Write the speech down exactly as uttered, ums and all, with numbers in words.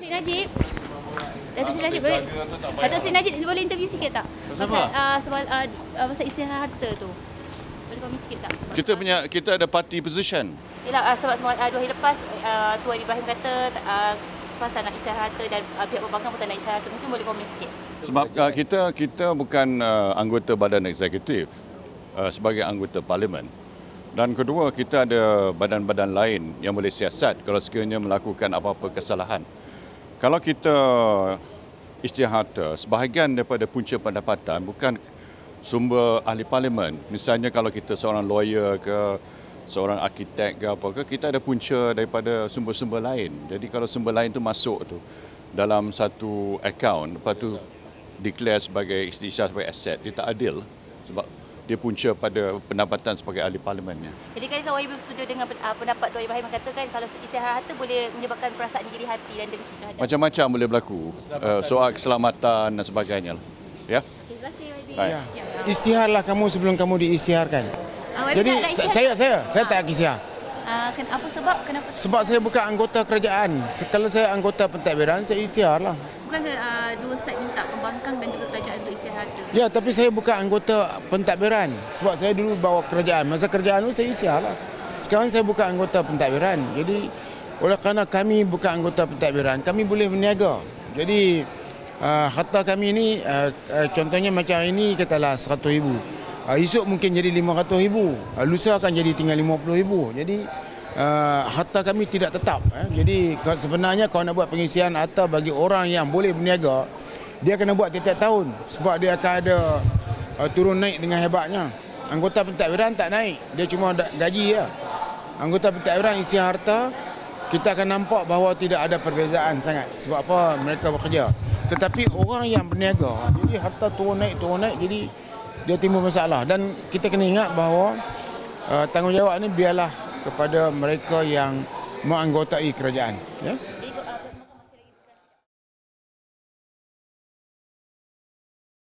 Seri Najib. Datuk Seri Najib boleh Datuk Seri Najib boleh interview sikit tak? Pasal uh, soal uh, pasal istilah harta tu. Boleh komen sikit tak? Sebab kita punya kita ada party position. Yalah uh, sebab sebab uh, dua hari lepas uh, Tuan Ibrahim kata uh, PAS tak nak isytihar harta dan uh, pihak perbankan pun tak nak isytihar harta. Mungkin boleh komen sikit. Sebab uh, kita kita bukan uh, anggota badan eksekutif uh, sebagai anggota parlimen. Dan kedua, kita ada badan-badan lain yang boleh siasat kalau sekiranya melakukan apa-apa kesalahan. Kalau kita isytihar harta, sebahagian daripada punca pendapatan bukan sumber ahli parlimen. Misalnya kalau kita seorang lawyer ke, seorang arkitek ke apa ke, kita ada punca daripada sumber-sumber lain. Jadi kalau sumber lain tu masuk tu dalam satu akaun, lepas tu declare sebagai isytihar sebagai aset, dia tak adil sebab dia punca pada pendapatan sebagai ahli parlimennya. Jadi kan Tuan Ibrahim setuju dengan uh, pendapat Tuan Ibrahim mengatakan kalau isytihar harta boleh menyebabkan perasaan iri hati dan dengki terhadap. Macam-macam boleh berlaku. Uh, soal keselamatan dan sebagainya. Ya. Terima kasih Y B. Ya. Isytiharlah kamu sebelum kamu diisytiharkan. Uh, Jadi saya saya saya tak isytihar. Uh, kan apa sebab kenapa? Sebab saya bukan anggota kerajaan. Kalau saya anggota pentadbiran, saya isytiharlah. Bukan uh, dua side minta pembangkang dan juga kerajaan untuk isytihar harta. Ya, tapi saya bukan anggota pentadbiran. Sebab saya dulu bawa kerajaan. Masa kerajaan itu saya isytiharlah. Sekarang saya bukan anggota pentadbiran. Jadi oleh kerana kami bukan anggota pentadbiran, kami boleh berniaga. Jadi uh, harta kami ini uh, uh, contohnya macam ini katalah seratus ribu. Uh, esok mungkin jadi lima ratus ribu. Uh, lusa akan jadi tinggal lima puluh ribu. Jadi uh, harta kami tidak tetap. Eh. Jadi sebenarnya kalau nak buat pengisian harta bagi orang yang boleh berniaga, dia kena buat tiap-tiap tahun. Sebab dia akan ada uh, turun naik dengan hebatnya. Anggota pentadbiran tak naik. Dia cuma gaji je. Anggota pentadbiran isi harta, kita akan nampak bahawa tidak ada perbezaan sangat. Sebab apa? Mereka bekerja. Tetapi orang yang berniaga, jadi harta turun naik, turun naik, jadi dia timbul masalah. Dan kita kena ingat bahawa uh, tanggungjawab ini biarlah kepada mereka yang menganggotai kerajaan. Ya?